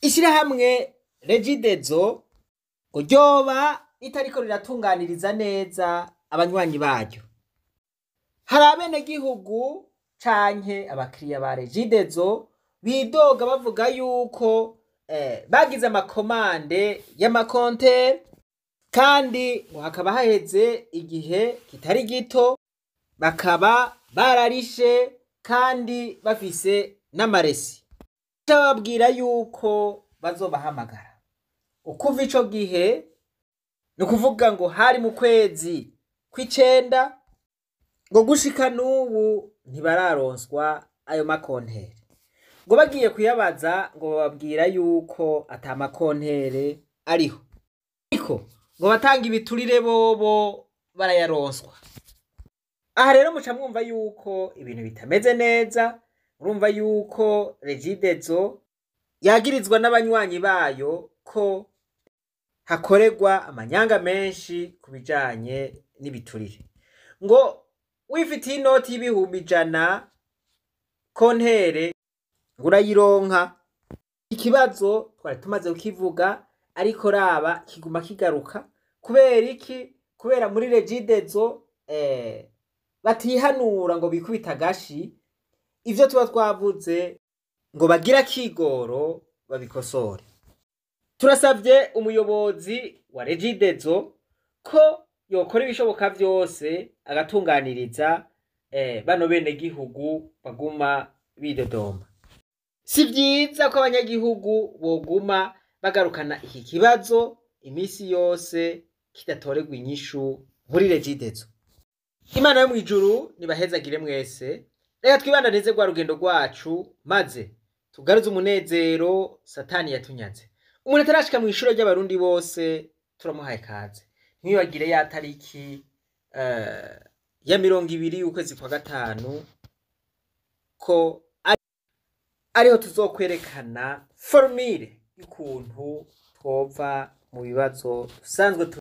Ishirahamwe REGIDESO ngo ryoba ritariko riratunganiriza neza abanywanyi baryo. Hari abenegihugu canke abakiriya ba REGIDESO bidoga bavuga yuko bagize amakomande y'amakonteri kandi ngo hakaba haheze igihe kitari gito bakaba bararishe kandi bafise n'amaresi. Bababwira yuko bazobahamagara. Ukuva ico gihe ni ukuvuga ngo hari mu kwezi kw'icenda ngo gushika n'ubu ntibararonswa ayo makonteri. Ngo bagiye kuyabaza ngo bababwira yuko ata makontere ariho. Ariko ngo batanga ibiturire bobo barayaronswa. Aha rero muca mwumva yuko ibintu bitameze neza, urumva yuko REGIDESO yagirizwa n'abanywanyi bayo ko hakorerwa amanyanga menshi ku bijanye n'ibiturire. Ngo wifitiye inoti y'ibihumbi 100 kontere ngo urayironka. Ikibazo twari tumaze kukivuga ariko raba kiguma kigaruka. Kubera iki? Kubera muri REGIDESO batihanura ngo bikubita agashi ivyo tuba twavuze ngo bagira kigoro babikosore. Turasavye umuyobozi wa REGIDESO ko yokora ibishoboka vyose agatunganiriza bano benegihugu baguma bidodomba. Si vyiza ko abanyagihugu boguma bagarukana iki kibazo imisi yose kidatoregwa inyishu muri REGIDESO. Imana yo mwijuru nibahezagire mwese. Reka twibandanize rwa rugendo rwacu maze tugaruze umunezero Satani yatunyaze. Umuntu atarashika mu ishuri ry'abarundi bose turamuhaye kaze. Ntiwibagire ya tariki ya 20 y'ukwezi kwa gatanu ko ariho tuzokwerekana formule y'ukuntu twova mu bibazo dusanzwe